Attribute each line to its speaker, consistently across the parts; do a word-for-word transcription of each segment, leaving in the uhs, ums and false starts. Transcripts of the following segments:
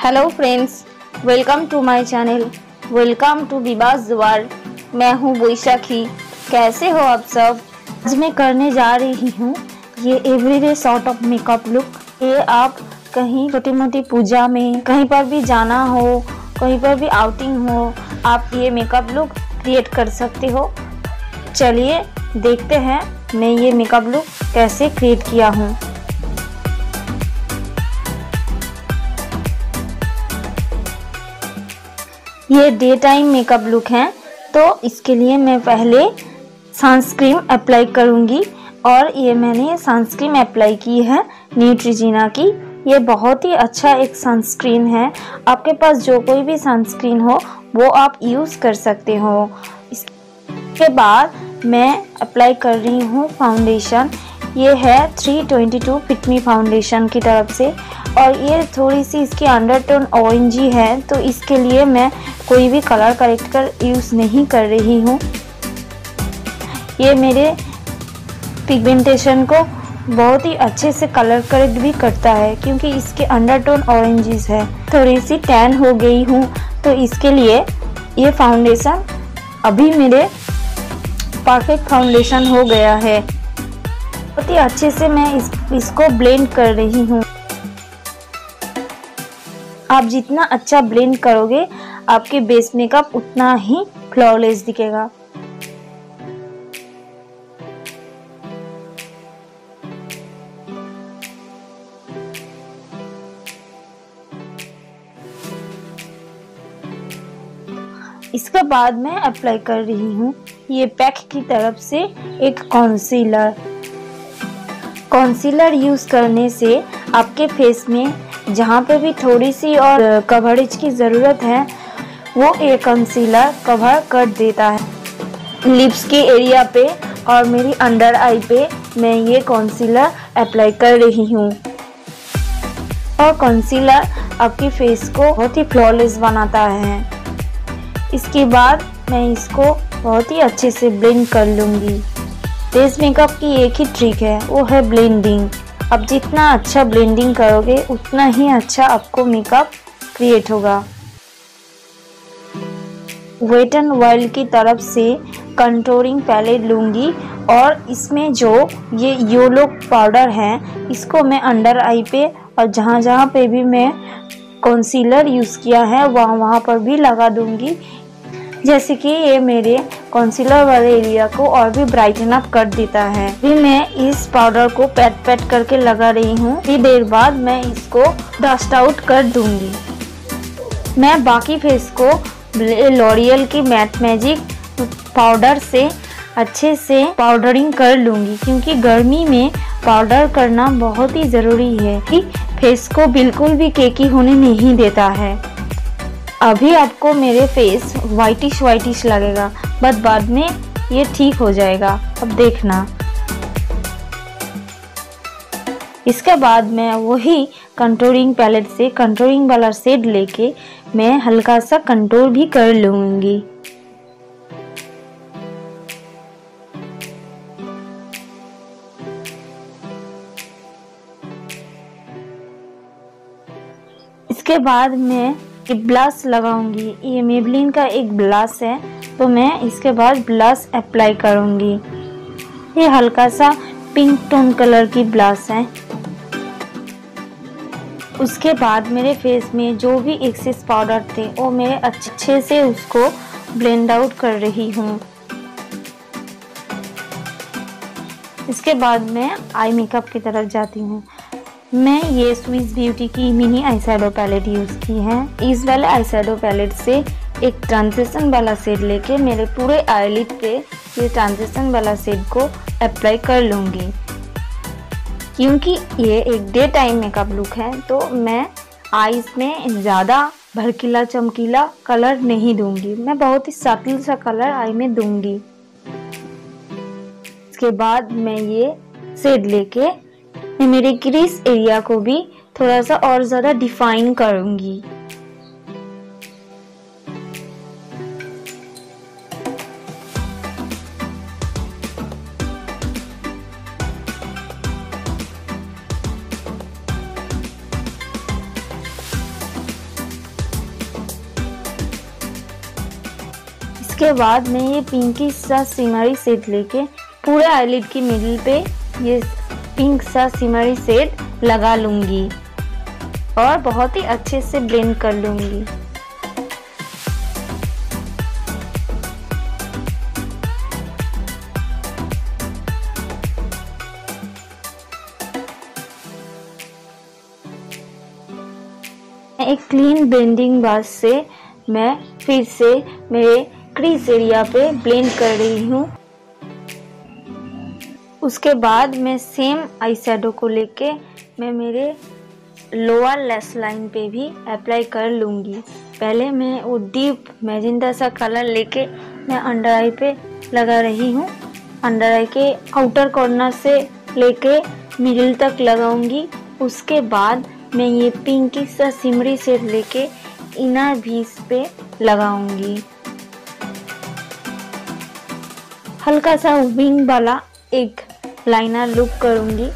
Speaker 1: Hello friends, welcome to my channel, welcome to Vivas world. मैं हूँ वैशाखी। कैसे हो आप सब? आज मैं करने जा रही हूँ ये everyday sort of makeup look. ये आप कहीं छोटी मोटी पूजा में कहीं पर भी जाना हो, कहीं पर भी आउटिंग हो, आप ये मेकअप लुक क्रिएट कर सकते हो। चलिए देखते हैं मैं ये मेकअप लुक कैसे क्रिएट किया हूँ। ये डे टाइम मेकअप लुक है, तो इसके लिए मैं पहले सनस्क्रीन अप्लाई करूंगी। और ये मैंने सनस्क्रीन अप्लाई की है न्यूट्रीजिना की। ये बहुत ही अच्छा एक सनस्क्रीन है। आपके पास जो कोई भी सनस्क्रीन हो वो आप यूज़ कर सकते हो। इसके बाद मैं अप्लाई कर रही हूँ फाउंडेशन। ये है three twenty two fit me foundation की तरफ से, और ये थोड़ी सी इसकी अंडरटोन ऑरेंजी है, तो इसके लिए मैं कोई भी कलर करेक्टर यूज़ नहीं कर रही हूँ। ये मेरे पिगमेंटेशन को बहुत ही अच्छे से कलर करेक्ट भी करता है, क्योंकि इसके अंडरटोन ऑरेंजीज है। थोड़ी सी टैन हो गई हूँ, तो इसके लिए ये फाउंडेशन अभी मेरे परफेक्ट फाउंडेशन हो गया है। बहुत ही अच्छे से मैं इस, इसको ब्लेंड कर रही हूँ। आप जितना अच्छा ब्लेंड करोगे आपके बेस मेकअप उतना ही फ्लॉलेस दिखेगा। इसके बाद मैं अप्लाई कर रही हूँ ये पैक की तरफ से एक कॉन्सीलर। कॉन्सीलर यूज़ करने से आपके फेस में जहाँ पे भी थोड़ी सी और कवरेज की ज़रूरत है वो ये कंसीलर कवर कर देता है। लिप्स के एरिया पे और मेरी अंडर आई पे मैं ये कंसीलर अप्लाई कर रही हूँ। और कंसीलर आपकी फेस को बहुत ही फ्लॉलेस बनाता है। इसके बाद मैं इसको बहुत ही अच्छे से ब्लेंड कर लूँगी। फेस मेकअप की एक ही ट्रिक है, वो है ब्लेंडिंग। आप जितना अच्छा ब्लेंडिंग करोगे उतना ही अच्छा आपको मेकअप क्रिएट होगा। वेट एंड वाइल्ड की तरफ से कंटूरिंग पैलेट लूँगी, और इसमें जो ये येलो पाउडर है इसको मैं अंडर आई पे और जहाँ जहाँ पे भी मैं कंसीलर यूज़ किया है वहाँ वहाँ पर भी लगा दूँगी, जैसे कि ये मेरे कंसीलर वाले एरिया को और भी ब्राइटन अप कर देता है। फिर मैं इस पाउडर को पैट पैट करके लगा रही हूँ। थोड़ी देर बाद मैं इसको डस्ट आउट कर दूंगी। मैं बाकी फेस को लॉरियल की मैट मैजिक पाउडर से अच्छे से पाउडरिंग कर लूँगी, क्योंकि गर्मी में पाउडर करना बहुत ही ज़रूरी है कि फेस को बिल्कुल भी केकी होने नहीं देता है। अभी आपको मेरे फेस वाइटिश वाइटिश लगेगा, बट बाद में ये ठीक हो जाएगा। अब देखना। इसके बाद मैं वही कंटूरिंग पैलेट से कंटूरिंग वाला शेड लेके मैं हल्का सा कंटूर भी कर लूँगी। इसके बाद मैं ब्लश लगाऊंगी। ये मेबलिन का एक ब्लश है, तो मैं इसके बाद ब्लश अप्लाई करूंगी। ये हल्का सा पिंक टोन कलर की ब्लश है। उसके बाद मेरे फेस में जो भी एक्सेस पाउडर थे वो मैं अच्छे से उसको ब्लेंड आउट कर रही हूँ। इसके बाद मैं आई मेकअप की तरफ जाती हूँ। मैं ये स्विस ब्यूटी की mini eye shadow palette use की है। इस वाले आई शैडो पैलेट से एक ट्रांजिशन वाला शेड लेके मेरे पूरे आईलिड पे ये ट्रांजिशन वाला शेड को अप्लाई कर लूँगी। क्योंकि ये एक डे टाइम मेकअप लुक है, तो मैं आईज में ज़्यादा भड़कीला चमकीला कलर नहीं दूंगी। मैं बहुत ही सटल सा कलर आई में दूंगी। इसके बाद मैं ये शेड लेके मैं मेरे क्रीज एरिया को भी थोड़ा सा और ज़्यादा डिफाइन करूंगी। इसके बाद मैं ये पिंकी सा सिमरी शेड लेके पूरे आईलिड की मिडिल पे ये पिंक सा सिमरी शेड लगा लूंगी और बहुत ही अच्छे से ब्लेंड कर लूंगी। एक क्लीन ब्लेंडिंग ब्रश से मैं फिर से मेरे क्रीज एरिया पे ब्लेंड कर रही हूँ। उसके बाद मैं सेम आई शैडो को लेके मैं मेरे लोअर लैश लाइन पे भी अप्लाई कर लूँगी। पहले मैं वो डीप मैजेंटा सा कलर लेके मैं अंडर आई पे लगा रही हूँ। अंडर आई के आउटर कॉर्नर से लेके मिडिल तक लगाऊंगी। उसके बाद मैं ये पिंकी सा सिमरी शेड लेके इनर बीच पे लगाऊंगी। हल्का सा विंग वाला एक लाइनर लुक करूंगी।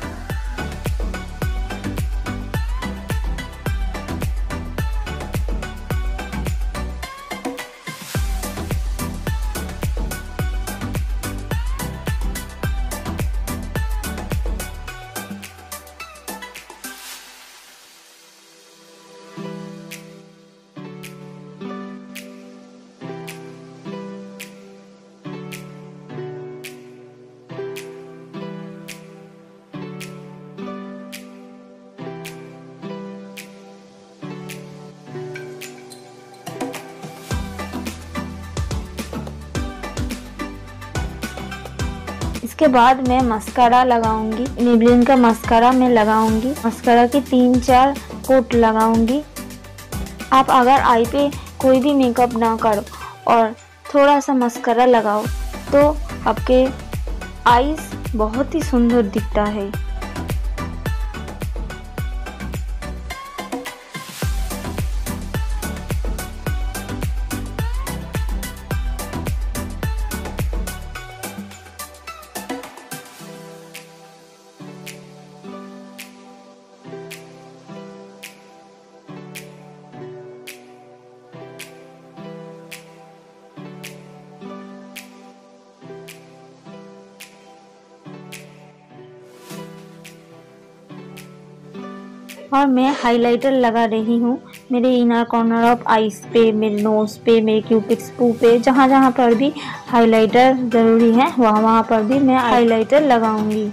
Speaker 1: इसके बाद मैं मस्कारा लगाऊंगी। मेबलिन का मस्कारा मैं लगाऊंगी। मस्कारा की तीन चार कोट लगाऊंगी। आप अगर आई पे कोई भी मेकअप ना करो और थोड़ा सा मस्कारा लगाओ तो आपके आईज बहुत ही सुंदर दिखता है। और मैं हाइलाइटर लगा रही हूँ मेरे इनर कॉर्नर ऑफ आईज पे, मेरे नोज पे, मेरे क्यूपिड स्पू पे, जहाँ जहाँ पर भी हाइलाइटर ज़रूरी है वहाँ वहाँ पर भी मैं हाइलाइटर लगाऊंगी।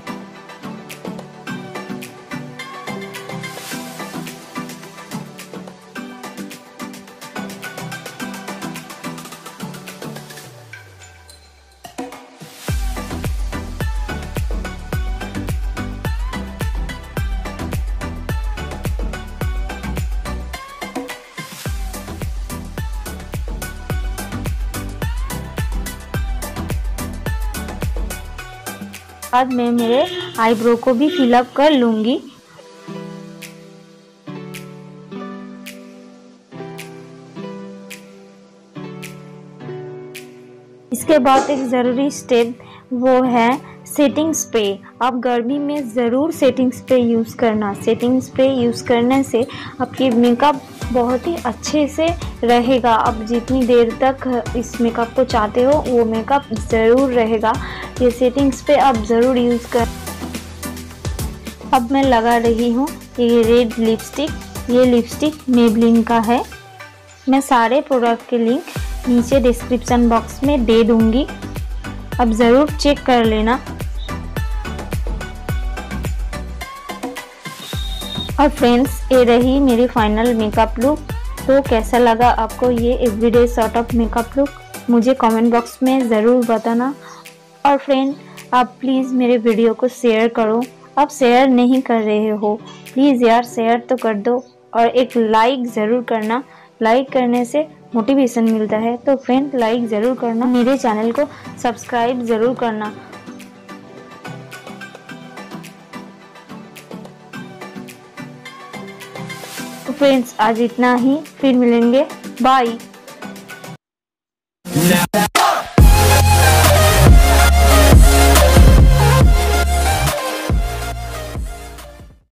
Speaker 1: बाद मैं मेरे आईब्रो को भी फिलअप कर लूंगी। इसके बाद एक ज़रूरी स्टेप वो है सेटिंग स्प्रे। आप गर्मी में ज़रूर सेटिंग स्प्रे यूज़ करना। सेटिंग स्प्रे यूज़ करने से आपकी मेकअप बहुत ही अच्छे से रहेगा। आप जितनी देर तक इस मेकअप को चाहते हो वो मेकअप ज़रूर रहेगा। ये सेटिंग स्प्रे आप ज़रूर यूज़ कर। अब मैं लगा रही हूँ ये रेड लिपस्टिक। ये लिपस्टिक मेबलिन का है। मैं सारे प्रोडक्ट के लिंक नीचे डिस्क्रिप्शन बॉक्स में दे दूँगी। अब ज़रूर चेक कर लेना। और फ्रेंड्स, ये रही मेरी फाइनल मेकअप लुक। तो कैसा लगा आपको ये everyday sort of makeup look, मुझे कमेंट बॉक्स में ज़रूर बताना। और फ्रेंड, आप प्लीज़ मेरे वीडियो को शेयर करो। आप शेयर नहीं कर रहे हो, प्लीज़ यार शेयर तो कर दो और एक लाइक ज़रूर करना। लाइक करने से मोटिवेशन मिलता है। तो फ्रेंड, लाइक ज़रूर करना, मेरे चैनल को सब्सक्राइब ज़रूर करना। तो फ्रेंड्स, आज इतना ही, फिर मिलेंगे, बाय।